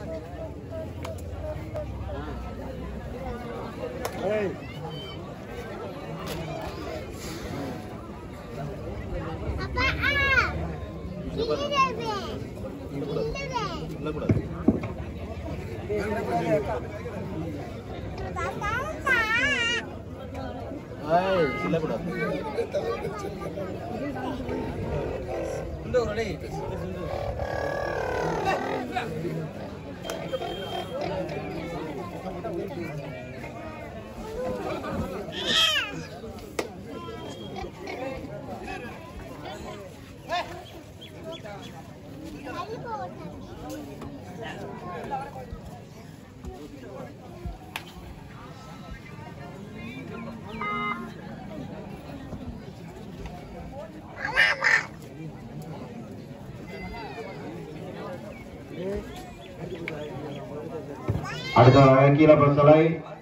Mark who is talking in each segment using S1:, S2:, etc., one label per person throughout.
S1: அடுத்த கீழே பசலை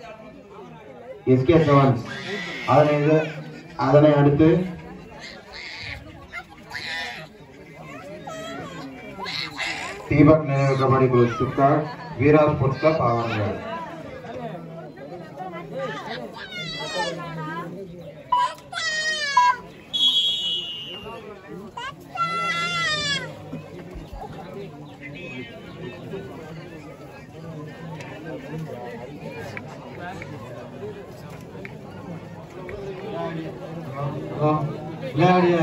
S1: SK7 அதனை அடுத்து தீபக் நினைவு கபடி குழு சுக்கார் வீரா ஸ்போர்ட்ஸ் கிளப் ஆவணங்கள். விளையாடிய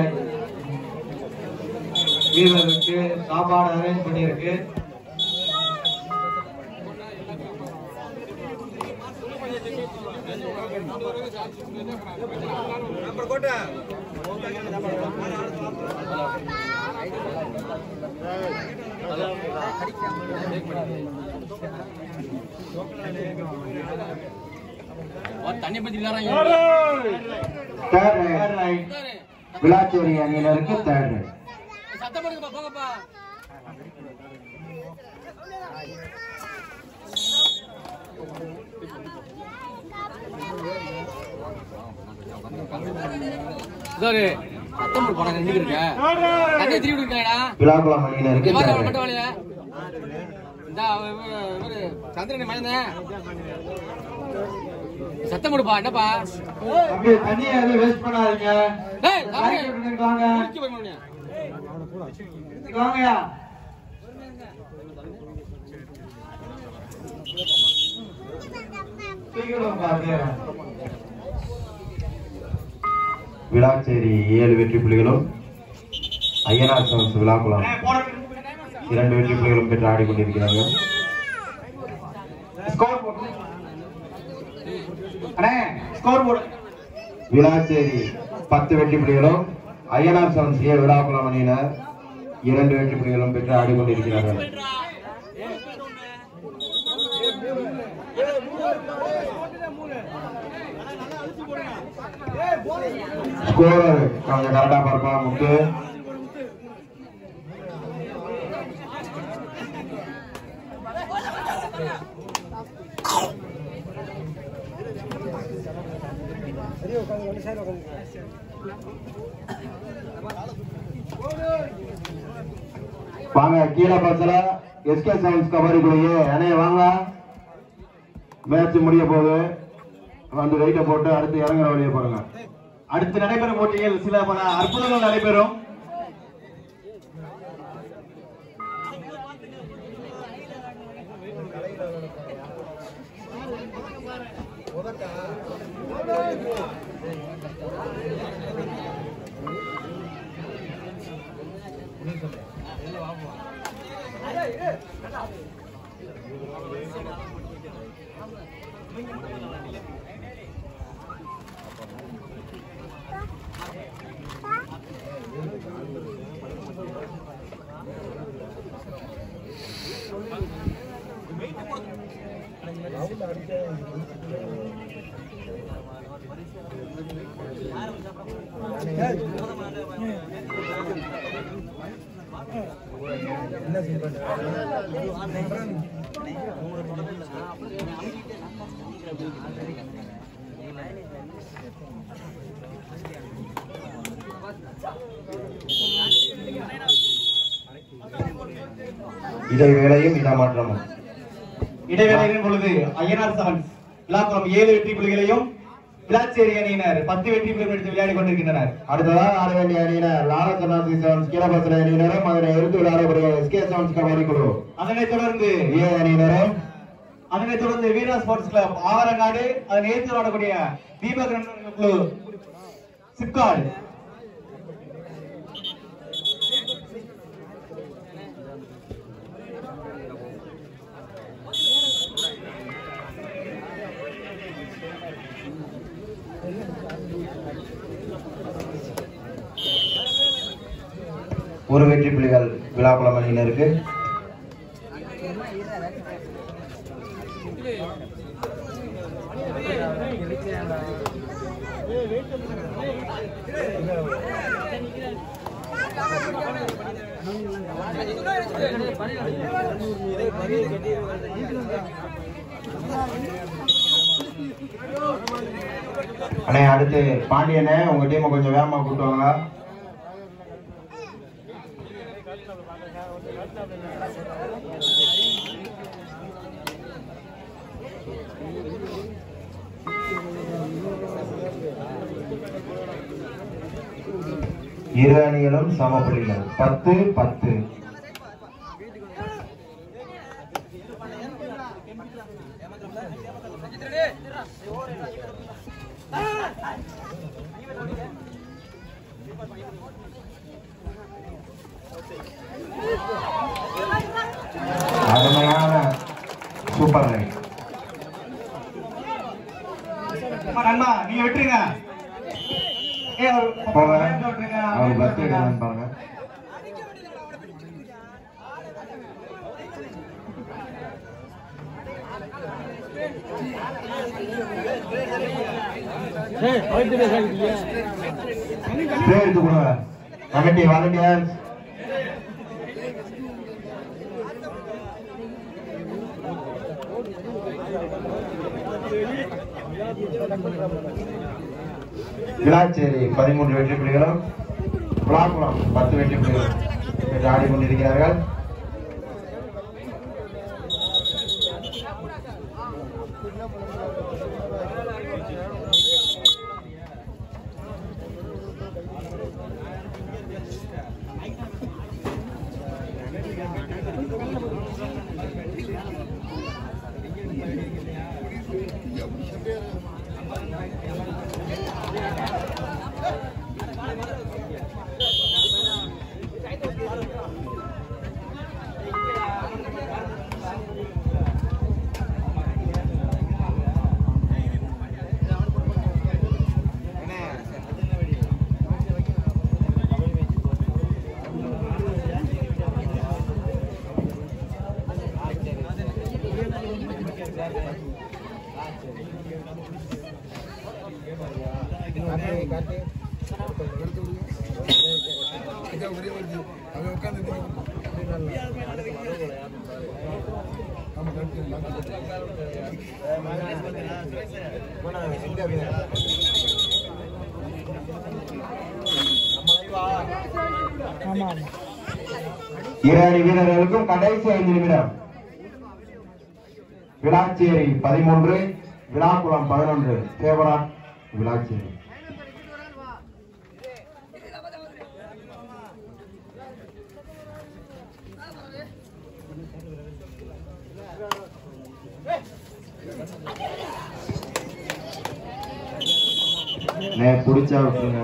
S1: வீரருக்கு சாப்பாடு அரேஞ்ச் பண்ணியிருக்கு. விளாச்சேரி அணியினருக்கு தேர்ட் ரைட். விழாக்குளம் அணியினருக்கு
S2: சத்தம் கொடுப்பா. என்னப்பா
S1: தண்ணியை வேஸ்ட் பண்ணாதீங்க. விளாச்சேரி 7 வெற்றி புள்ளிகளும் ஐயனார் சவன்ஸ் விழாக்குளம் 2 வெற்றி புள்ளிகளும் பெற்று ஆடிக்கொண்டிருக்கிறார்கள். விளாச்சேரி 10 வெற்றி புள்ளிகளும் ஐயனார் சவன்ஸ் விழாக்குளம் அணியினர் 2 வெற்றி புள்ளிகளும் பெற்று ஆடிக்கொண்டிருக்கிறார்கள். ஸ்கோரர் கொஞ்சம் கரெக்டா பார்ப்பா முத்து. வாங்க கீழே பஸ்ல SK7 கபடி குழுயே அணைய வாங்க. மேட்ச் முடிய போகுது. வந்து வெயிட்ட போட்டு அடுத்து இறங்குற வழியை பாருங்க. அடுத்து நடைபெறும் போட்டியில் சில பல அற்புதங்கள் நடைபெறும். இதை வேளையும் இடமாற்றமும்
S3: இடைவேளையின் பொழுது ஐயனார் செவன்ஸ் விழாக்குளம் 7 வெற்றி புள்ளிகளையும் விளாச்சேரி அணியினர் 10 வெற்றி புள்ளிகள் எடுத்து விளையாடி கொண்டிருக்கின்றனர்.
S1: அடுத்ததாக ஆட வேண்டிய அணியினர் லாரசனாசி செவன்ஸ் கீழபசல அணியினரும் அதனை எடுத்து விளையாடக்கூடிய எஸ்கே செவன்ஸ் கபடி குழு.
S3: அதனைத் தொடர்ந்து
S1: அணியினரும்
S3: வீரா ஸ்போர்ட்ஸ் கிளப் ஆவரங்காடு அதனை ஏற்று விளையாடக்கூடிய தீபக் குழு சிப்காடு.
S1: ஒரு வெற்றி புள்ளிகள் விழாக்குளம் அணியினருக்கு. அண்ணே அடுத்து பாண்டியனே உங்க டீமை கொஞ்சம் வேகமா கூட்டுவாங்க. இரு அணிகளும் சம புள்ளிகள் 10-10. அருமையான சூப்பர் லைன்.
S3: நண்பா நீங்க விட்டுருங்க.
S1: அவர் பர்த்டே பாருங்க. எடுத்து கொடுங்க கமிட்டி வாலண்டியர்ஸ். விளாச்சேரி 13 வெற்றி புள்ளிகளும் விழாக்குளம் 10 வெற்றி புள்ளிகளும் ஆடிக்கொண்டிருக்கிறார்கள். இரு அணி வீரர்களுக்கும் கடைசி 5 நிமிடம். விளாச்சேரி 13 விழாக்குளம் 11. ஃபேவரட் விளாச்சேரி. புடிச்சா விட்டுருங்க.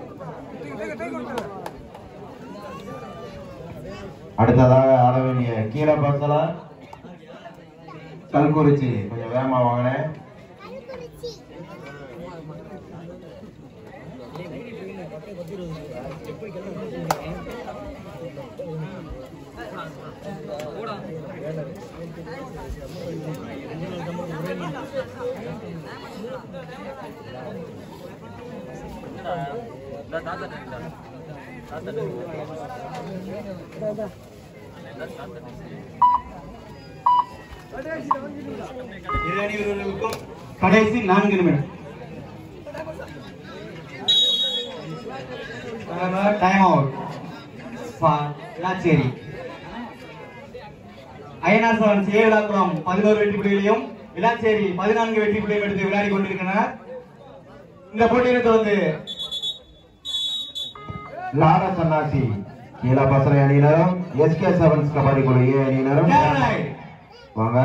S1: அடுத்ததாக ஆட வேண்டிய கீழே பசல கல்குறிச்சி கொஞ்சம் வேகமா வாங்கினேன்.
S3: இரு அணி வீரர்களுக்கும் கடைசி 4 நிமிடம். Time out for Vilacheri. Ayyanar sevens A Vilakkulam 11 வெற்றி புள்ளிகளையும் விளாச்சேரி 14 வெற்றி புள்ளியும் எடுத்து விளையாடி கொண்டிருக்கின்றனர். இந்த போட்டியை தொடர்ந்து
S1: லாரா சன்னாசி கீழாபாசறை அணியினரும் எஸ்கே செவன்ஸ் கபடி குழு ஏ அணியினரும் வாங்க.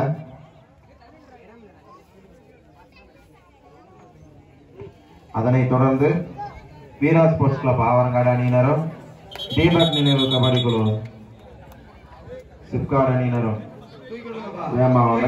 S1: அதனைத் தொடர்ந்து வீரா ஸ்போர்ட்ஸ் கிளப் ஆவரங்காடு அணியினரும் தீபக் நினைவு கபடி குழு சிப்காட் அணியினரும் வேமாவாங்க.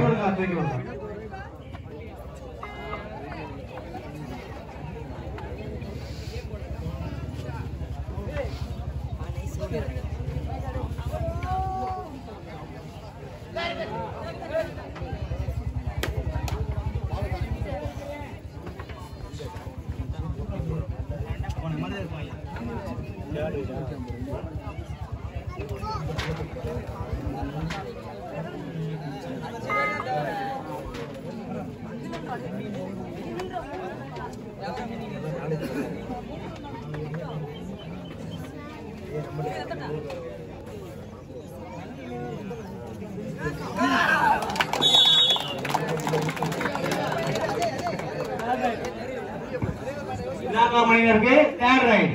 S3: மணியருக்கு தேர்ட் ரைட்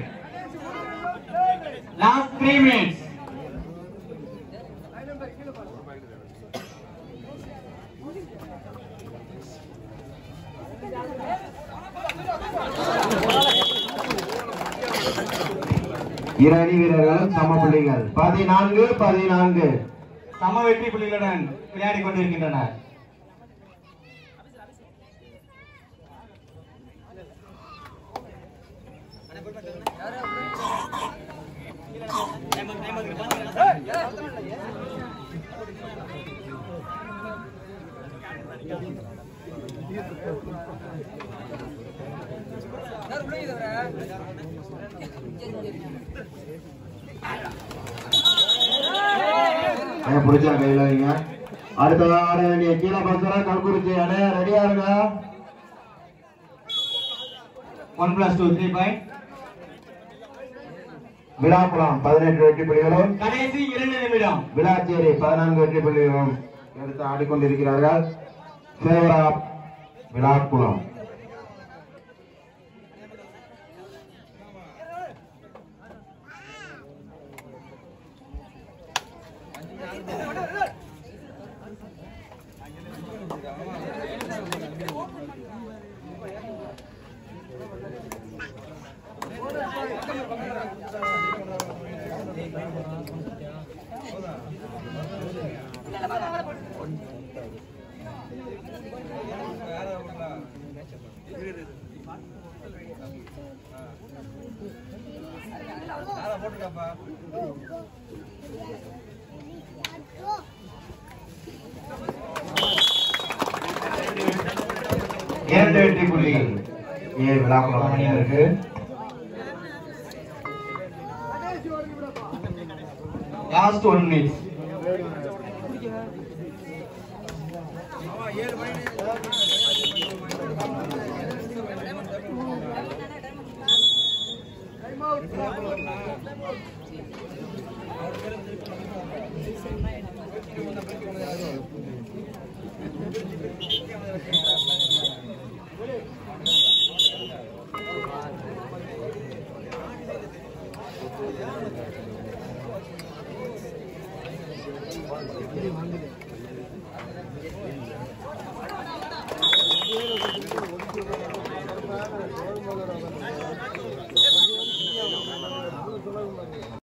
S3: லாஸ்ட் 3 minutes.
S1: இரு அணி வீரர்களும் சம புள்ளிகள் 14-14
S3: சம வெற்றி புள்ளிகளுடன் விளையாடி கொண்டிருக்கின்றனர்.
S1: பிடிச்சா கையில வைங்க. அடுத்த ஆட வேண்டிய கீழாபாசறை கல்குறிச்சி அணை ரெடியா இருங்க.
S3: 1+2 3 பாயிண்ட்.
S1: விழாக்குளம் 18 வெற்றி புள்ளிகளும்
S3: கடைசி 2 நிமிடம்.
S1: விளாச்சேரி 14 வெற்றி புள்ளிகளும் எடுத்து ஆடிக்கொண்டிருக்கிறார்கள். Favour of விழாக்குளம். இரண்டு வெற்றி புள்ளிகள் ஏ விழாக்குளம் அணியினருக்கு.
S3: Last 1 minute.